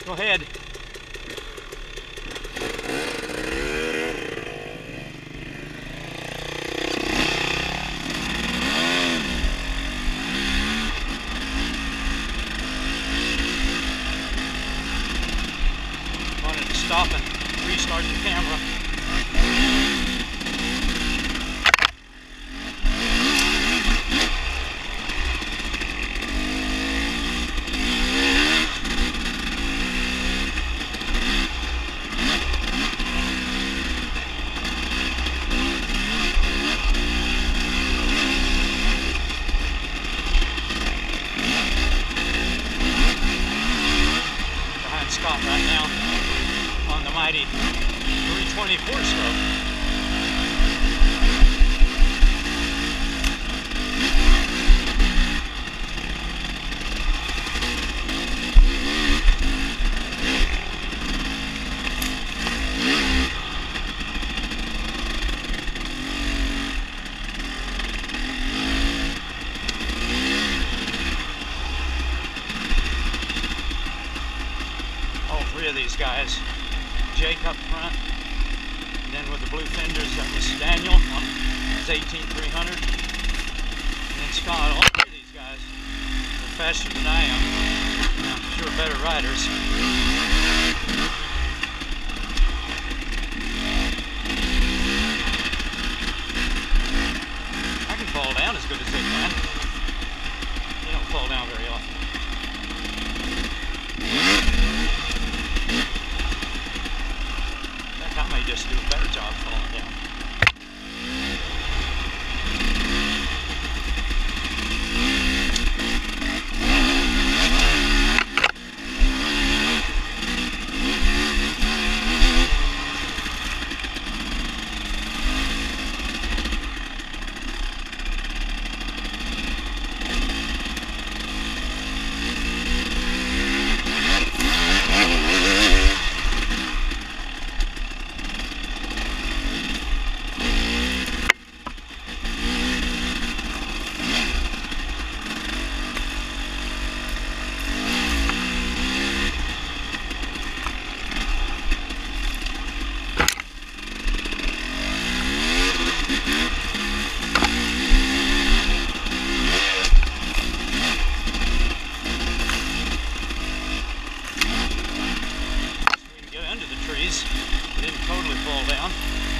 Go ahead. Wanted to stop and restart the camera. Scott right now on the mighty 320 four-stroke. Three of these guys, Jake up front, and then with the blue fenders that was Daniel on his 18300, and then Scott. All three of these guys are faster than I am, and I'm sure better riders. I can fall down as good as they can. They don't fall down very often. I may just do a better job falling down. It didn't totally fall down.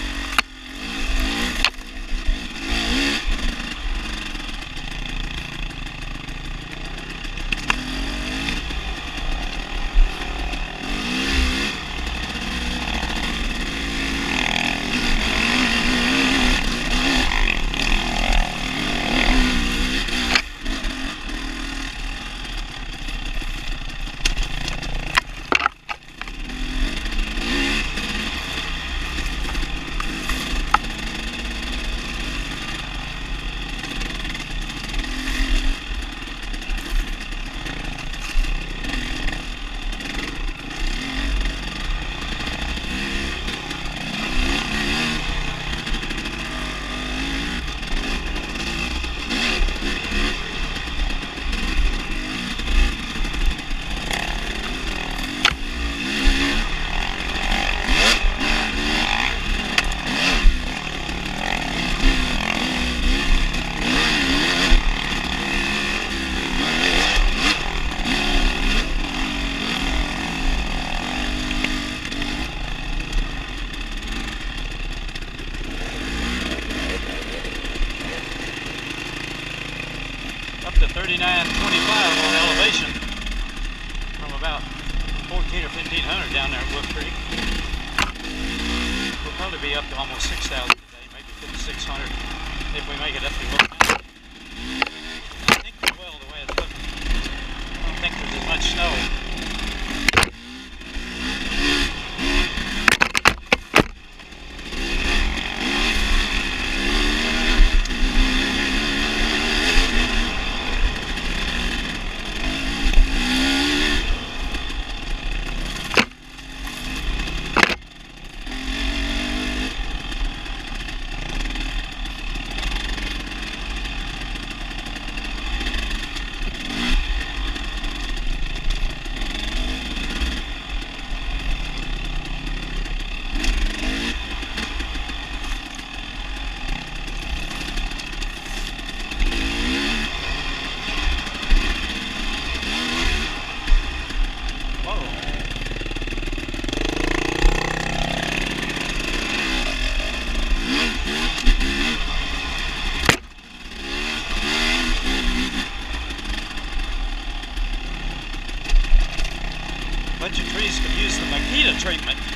Up to 3925 on elevation from about 14 or 1500 down there at Wolf Creek. We'll probably be up to almost 6,000 today, maybe 5,600 if we make it up to Wolf Creek. I think we will the way it's looking. I don't think there's as much snow. bunch of trees could use the Makita treatment.